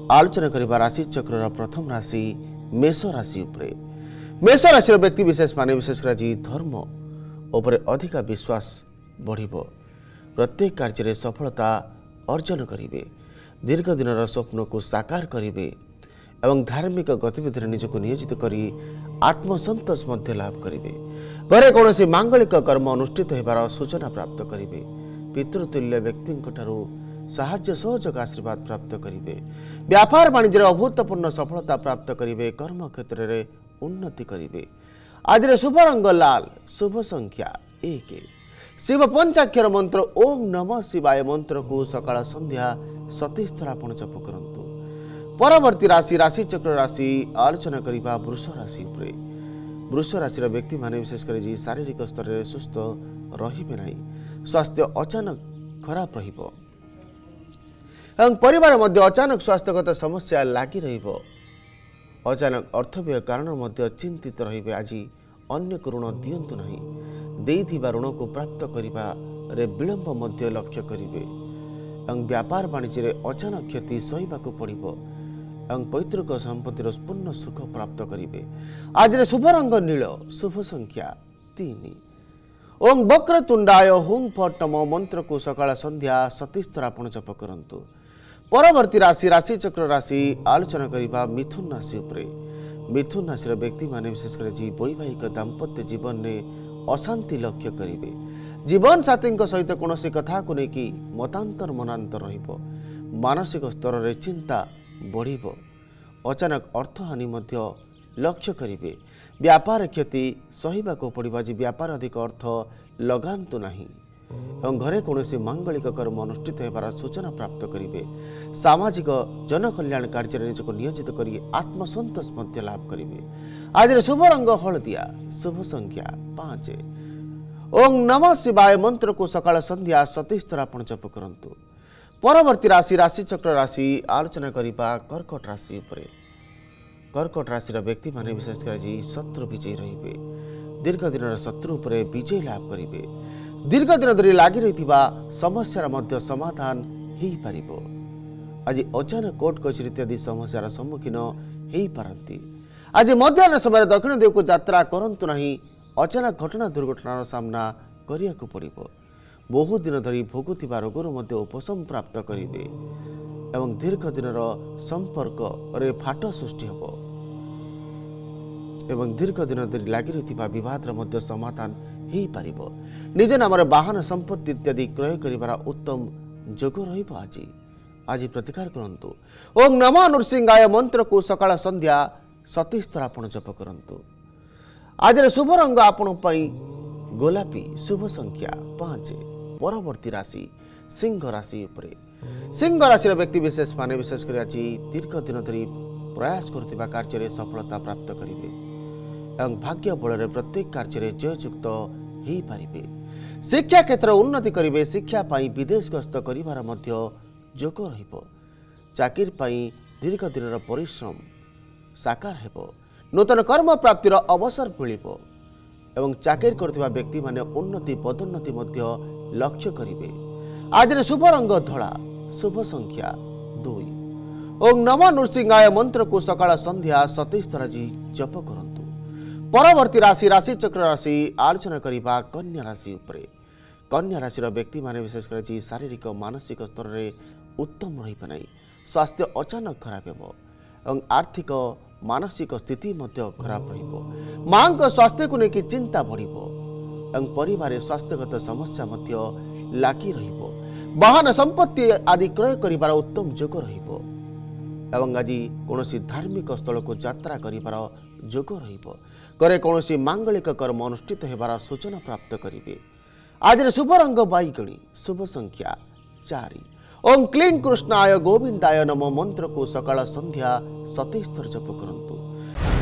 आलोचना करिबा राशि चक्र प्रथम राशि मेष राशि उपरे। मेष राशि व्यक्ति विशेष माने विशेषकर आज धर्म उपरे अधिक विश्वास बढ़िबो। प्रत्येक कार्य में सफलता अर्जन करिवे। दीर्घ दिन स्वप्न को साकार करिवे एवं धार्मिक गतिविधि निजक नियोजित करी आत्मसंतोष मध्य लाभ करिवे। घरे कौन मांगलिक कर्म अनुष्ठित होबार सूचना प्राप्त करिवे। पितृतुल्य व्यक्ति साहाय्य सहयोग आशीर्वाद प्राप्त करिवे। व्यापार वाणिज्य अभूतपूर्ण सफलता प्राप्त करिवे। कर्म क्षेत्र में उन्नति करिवे। आज शुभ रंग लाल, शुभ संख्या 1। शिव पंचाक्षर मंत्र ओम नमः शिवाय मंत्र को सकाळ संध्या 27 थर आपण जप करंतु। परवर्ती राशि राशि चक्र राशि आलोचना करिबा वृष राशि उपरे। वृष राशि व्यक्ति माने विशेषकर जी शारीरिक स्तर में सुस्थ रहिबे नाही। स्वास्थ्य अचानक खराब रहिबो एवं परिवार मध्य अचानक स्वास्थ्यगत समस्या लागी रहिबो। अचानक अर्थव्यय कारण मध्य चिंतित रहिबे। आज अन्य को ऋण दियंतु नाही। देइथिबा ऋण को प्राप्त करिबा रे विलंब मध्य लक्ष्य करिवे एवं व्यापार वाणिज्य रे अचानक क्षति सहिबाकू पड़िबो एवं पैतृक संपत्तिर पूर्ण सुख प्राप्त करिवे। आज शुभ रंग नील, शुभ संख्या 3। ओं वक्रतुंडाय हुं फट नमः मंत्र को सकाळ संध्या 27 थर आपण जप करंतु। परवर्ती राशि राशि चक्र राशि आलोचना करिबा मिथुन राशि उपरे। मिथुन राशि व्यक्ति माने विशेषकर जी वैवाहिक दाम्पत्य जीवन में अशांति लक्ष्य करिवे। जीवन साथी सहित कौन कथा को लेकिन मतांतर मनांतर रहिबो। मानसिक स्तर में चिंता बढ़िबो। अचानक अर्थहानि मध्य लक्ष्य करिवे। व्यापार क्षति सहिबाको पड़िबो। आज व्यापार अधिक अर्थ लगांतु नाही एवं घरे कौन मांगलिक कर्म अनुष्ठित होबार सूचना प्राप्त करिवे। सामाजिक जनकल्याण कार्य निजक नियोजित करी आत्मसंतोष मध्य लाभ करिवे। आज शुभ रंग हलदिया, शुभ संख्या 5। ओं नमः शिवाय मंत्र को सकाळ संध्या 27 थर आपण जप करंतु। परवर्ती राशि राशि चक्र राशि आलोचना करिबा कर्कट राशि उपरे। कर्कट राशि व्यक्ति माने विशेषकर आज शत्रु विजयी रहिबे। दीर्घ दिन शत्रु उपरे विजय लाभ करिवे। दीर्घ दिन धरी लागी रहिथिबा समस्यार मध्य समाधान हेई परिबो। आज अचानक कोर्ट कचेरी इत्यादि समस्यार सम्मुखीन हेई पारंती। आज मध्याह्न समय दक्षिण दिग को यात्रा करंतु नहीं। अचानक घटना दुर्घटनार सामना करिया को पड़िबो। बहुत दिन धरी भोगुथिबा रोगर मध्य उपशम प्राप्त करिवे एवं दीर्घ दिनर संपर्क रे फाट सृष्टि हेबो एवं दीर्घ दिन धरी लागी रहिथिबा विवादर मध्य समाधान हेई पारिबो। निज नाम वाहन संपत्ति इत्यादि क्रय करिबार उत्तम जोग रहिबो। आज प्रतिकार करंतु। ओं नमः नृसिंहाय मंत्र को सकाळ संध्या 27 थर आपण जप करंतु। आज शुभ रंग आपण पई गोलापी, शुभ संख्या 5। परवर्ती राशि सिंह राशि उपरे। सिंह राशि व्यक्ति विशेष माने विशेषकर आज दीर्घ दिन धरी प्रयास करथिबा कार्य में सफलता प्राप्त करिवे एवं भाग्य बल प्रत्येक कार्य में जययुक्त हेई पारिबे। शिक्षा क्षेत्र उन्नति करिवे। शिक्षा पाई विदेश गस्त करिवार मध्य जोग रहिबो। चाकिर पाई दीर्घ दिन परिश्रम साकार हेबो। नूतन कर्म प्राप्तिर अवसर मिलिबो एवं चाकिर करथिबा व्यक्ति माने उन्नति पदोन्नति मध्य लक्ष्य करिवे। आज शुभ रंग धला, शुभ संख्या 2। ओं नमः नृसिंहाय मंत्र को सकाळ संध्या 27 थर जप करंतु। परवर्ती राशि राशि चक्र राशि आलोचना करिबा कन्या राशि उपरे। कन्या राशि व्यक्ति माने विशेषकर जी शारीरिक मानसिक स्तर में उत्तम रहिबे नाही। स्वास्थ्य अचानक खराब हेबो एवं आर्थिक मानसिक स्थिति मध्य खराब रहिबो। मां को स्वास्थ्य को लेकिन चिंता बढ़िबो एवं परिवार स्वास्थ्यगत समस्या मध्य लागी रहिबो। वाहन संपत्ति आदि क्रय करिबार उत्तम जोग रहिबो एवं आज कौनसी धार्मिक स्थल को यात्रा करिबार जोग रहिबो। घरे कौनसी मांगलिक कर्म अनुष्ठित होबार सूचना प्राप्त करिवे। आज शुभ रंग बाईगणी, शुभ संख्या 4। ओं क्लीं कृष्णाय गोविंदाय नमः मंत्र को सकाळ संध्या 27 थर जप करंतु।